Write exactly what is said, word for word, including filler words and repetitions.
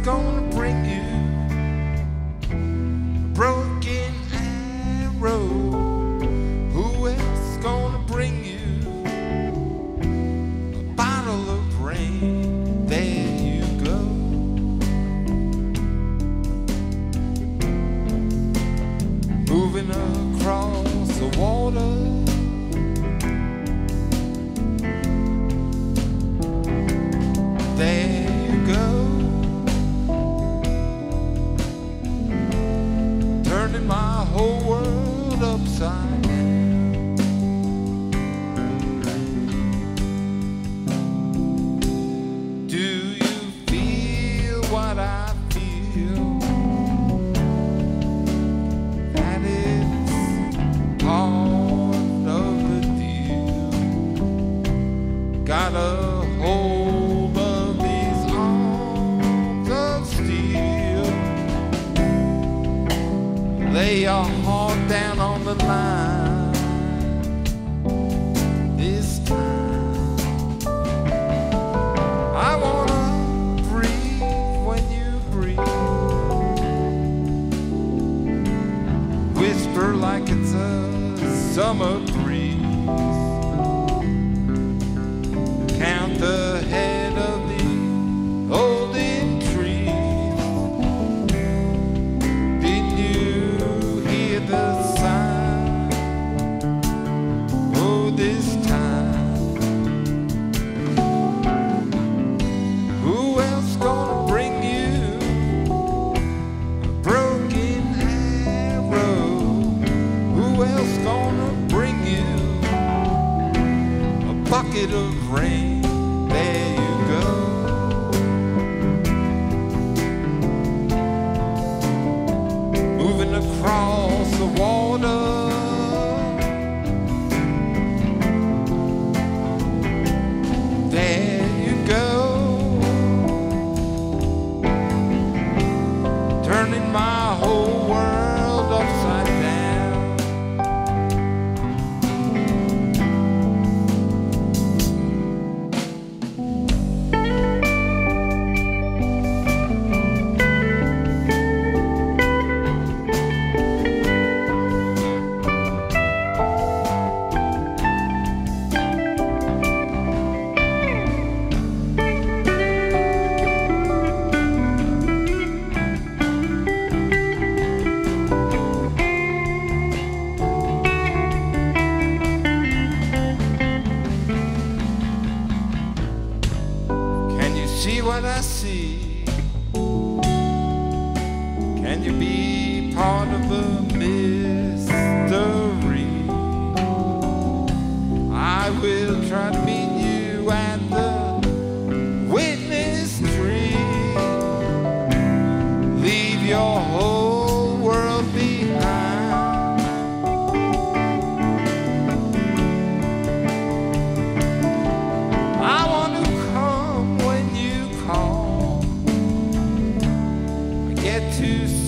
gonna bring you a broken arrow? Who else gonna bring you a bottle of rain? There you go, moving across the water. There you go, turning my whole world upside down. Do you feel what I feel? That it's part of the deal. Got a hold of these arms of steel. Lay your heart down on the line this time. I wanna breathe when you breathe. Whisper like it's a summer breeze. Count the head of the olden trees. Didn't you hear the sound? Oh, this time. Who else gonna bring you a broken arrow? Who else gonna bring you a bucket of rain? There you go, moving across the water. There you go, turning my whole world upside down. See what I see? Can you be part of the mystery? I will try to meet you at the witness tree. Leave your whole world behind. I want to come when you call. I get to